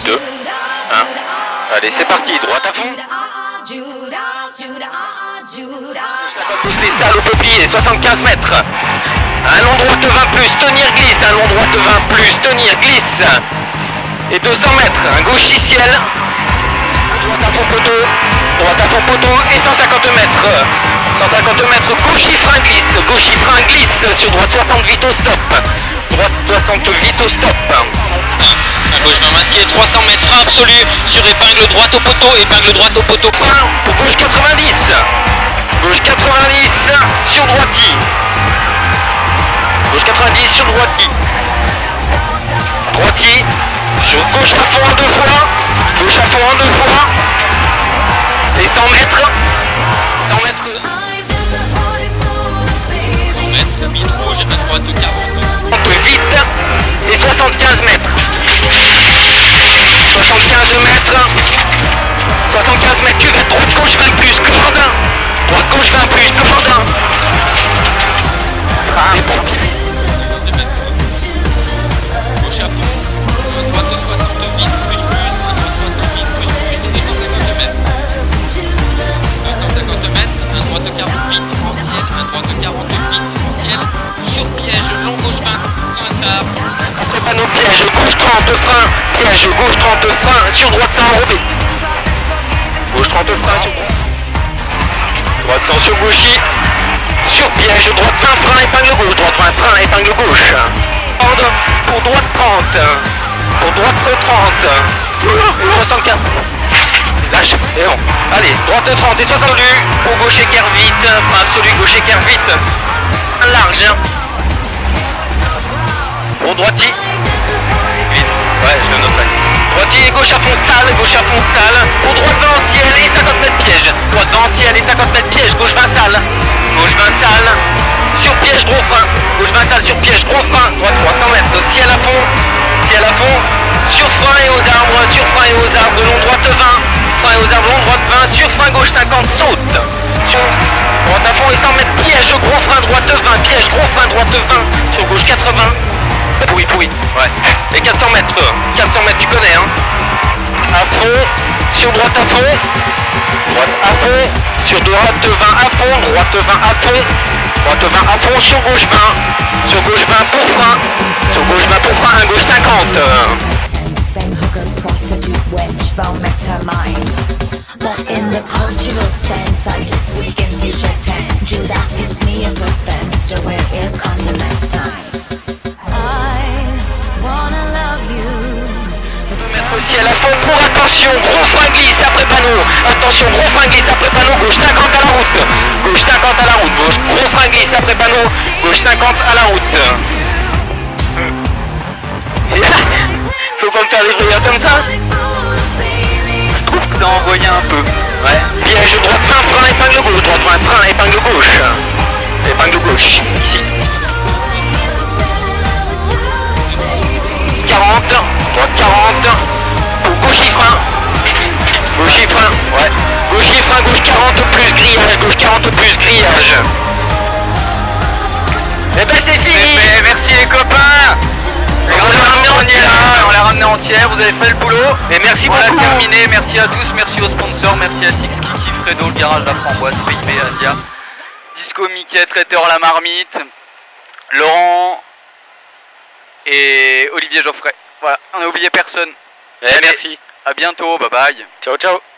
2, 1. Allez, c'est parti, droite à fond. 50 pouces les salles au peuplier, 75 mètres. Un long droite de 20 plus, tenir glisse, un long droite de 20 plus, tenir glisse. Et 200 mètres, un gauche ciel. Droite à fond poteau, et 150 mètres. 150 mètres, gauche frein glisse, sur droite 60 vite au stop. Droite 60 vite au stop. Un gauche main masqué, 300 mètres, frein absolu, sur épingle droite au poteau, Frein pour gauche 90. Gauche 90 sur droiti. Gauche 90 sur droiti. Droiti. Sur gauche à fond en 2 fois. Gauche à fond en 2 fois. Et 100 mètres. 100 mètres. 100 mètres, mine rouge, à droite 40. Vite. Et 75 mètres. 75 mètres. 75 mètres, cuvette, droite gauche 20 plus, corde. Droite gauche 20 plus, corde. Gauche à fond, droite 60 vite, plus, à droite 60 vite, plus, 250 mètres. 250 mètres, un droite 40 vite, en ciel, un droite 40 vite, en ciel, sur piège, long gauche 20, un quart. Après panneau piège, gauche 30 frein, piège, gauche 30 frein, sur droite sans enrobé. Gauche 30 frein sur droite. Droite 100 sur gauchis. Sur piège, droite 20 frein, épingle gauche. Droite 20 frein, épingle gauche. Corde pour droite 30. Pour droite 30. 75. Lâche. Et non. Allez, droite 30 et 60 du. Pour gauche écart vite. Frein absolu, gauche écart vite. Large. Pour droiti. Ouais, je le noterai. Droitier, gauche à fond salle, pour droite 20 en ciel et 50 mètres piège. Droite 20 en ciel et 50 mètres piège, gauche 20 salle. Gauche 20 salle, sur piège, gros frein. Gauche 20 salle, sur piège, gros frein. Droite 300 mètres, ciel à fond, sur frein et aux arbres, long droite 20. Frein et aux arbres, long droite 20, sur frein gauche 50, saute. Sur droite à fond et 100 mètres piège, gros frein droite 20, piège, gros frein droite 20, sur gauche 80. Pourri, ouais. Et 400 mètres, tu connais, hein. À fond, sur droite à fond, sur droite 20 à fond, droite 20 à fond, sur gauche 20, pour frein, un gauche 50. Ciel à fond pour attention, gros frein glisse après panneau, gauche 50 à la route, gauche 50 gros frein glisse après panneau, gauche 50 à la route. Faut pas me faire des bruyères comme ça. Je trouve que ça a envoyé un peu. Ouais. Piège droite 20 frein, épingle gauche, droite 20 frein, épingle gauche, ici. 40, droite 40. Gauche frein, ouais. Gauche 40 plus grillage, Et ben c'est fini. Merci les copains. On l'a ramené entière, vous avez fait le boulot. Et merci beaucoup. On a terminé, merci à tous, merci aux sponsors, merci à Tix, Kiki, Fredo, le garage La Framboise, PIB, Asia, Disco Mickey, Traiteur La Marmite, Laurent et Olivier Geoffrey. Voilà, on n'a oublié personne. Merci. À bientôt, bye bye. Ciao.